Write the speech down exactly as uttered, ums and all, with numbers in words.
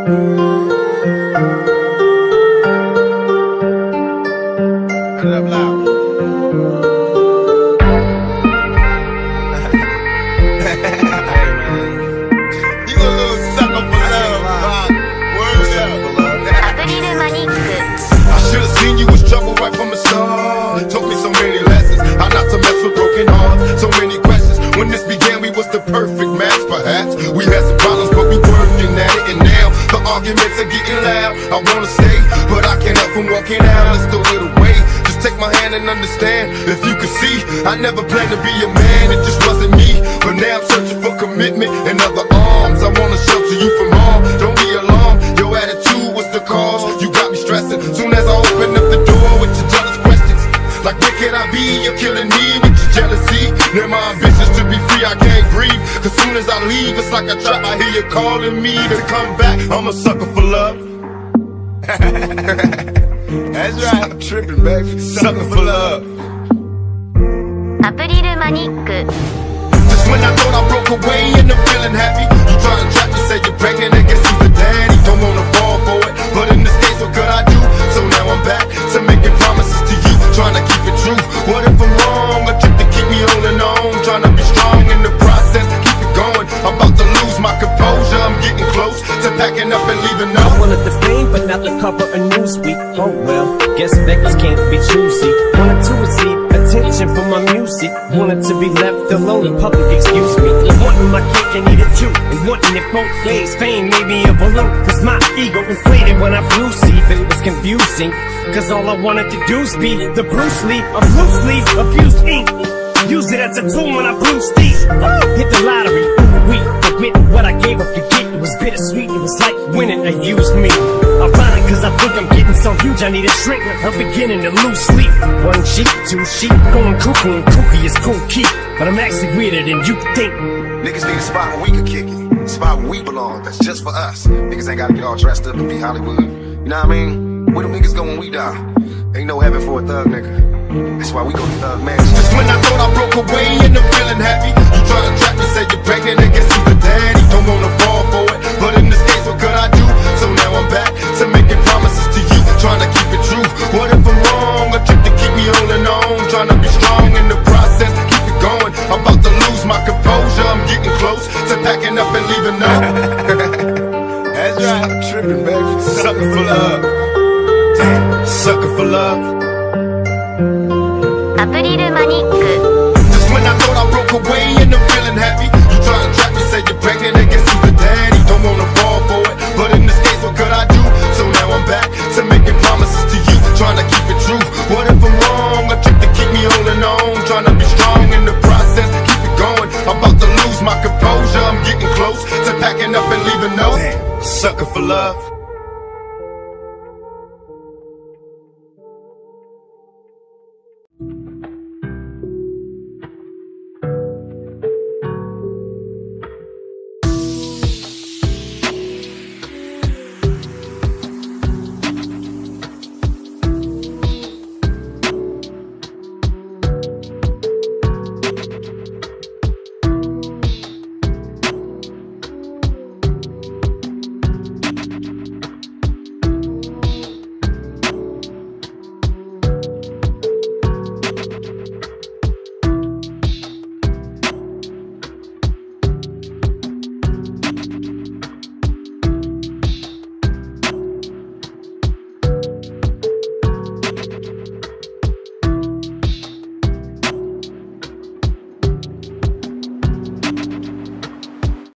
Perfect match, perhaps. We had some problems, but we working at it, and now the arguments are getting loud. I wanna stay, but I can't help from walking out. Let's throw it away. Just take my hand and understand. If you could see, I never planned to be a man. It just wasn't me. But now I'm searching for commitment and other arms. I wanna shelter you from harm. Don't be alarmed. Your attitude was the cause. You got me stressing. Soon as I open up the door with your jealous questions, like where can I be? You're killing me with your jealousy. Now my ambitions to be free, I can't breathe. Cause soon as I leave, it's like a trap. I hear you calling me to come back. I'm a sucker for love. That's right. I'm tripping, baby. Sucker for love. April Manic. Just when I thought I broke away and I'm feeling happy, you try to trap me, say you're pregnant and guess he's the daddy. Don't wanna fall for it, but in this case, what could I do? So now I'm back to making promises to you, trying to keep it true. What if I'm wrong? A trick to keep me holding on, trying to be strong in the process. Keep it going. I'm about to lose my composure. I'm getting close to packing up and leaving now. I wanted the fame, but not the cover of Newsweek. Oh well, guess beggars can't be choosy. Wanted to receive attention from my music. Wanted to be left alone in public, excuse me. Wanting my cake and eat it too, and wanting it both ways. Fame made me a balloon, cause my ego inflated when I flew. See, but it was confusing, cause all I wanted to do was be the Bruce Lee of loosely abused ink. Use it as a tool when I blew Steve. Hit the lottery, we admit what I gave up to get. It was bittersweet, it was like winning, they used me. Ironic, cause I think I'm getting so huge I need a shrink. I'm beginning to lose sleep. One sheep, two sheep, going cuckoo and kooky is cool keep. But I'm actually weirder than you think. Niggas need a spot where we can kick it, a spot where we belong, that's just for us. Niggas ain't gotta get all dressed up and be Hollywood. You know what I mean? Where them niggas go when we die? Ain't no heaven for a thug nigga. That's why we go to Thug Mansion. Just when I thought I broke away and I'm feeling happy, you try to trap me, say you're pregnant and guess he's the daddy. Don't wanna fall for it, but in this case, what could I do? So now I'm back to making promises to you, trying to keep it true. What if I'm wrong? A trick to keep me holding on, trying to be strong in the process. Keep it going. I'm about to lose my composure. I'm getting close to packing up and leaving now. That's right. I'm tripping, baby. Sucker for love. Damn. Sucker for love. April Manic. Just when I thought I broke away and I'm feeling happy, you try to trap me, say you're pregnant and guess he's the daddy. Don't wanna fall for it, but in this case, what could I do? So now I'm back to making promises to you, trying to keep it true. What if I'm wrong? A trick to keep me holding on, trying to be strong in the process. Keep it going. I'm about to lose my composure. I'm getting close to packing up and leaving no. Sucker for love.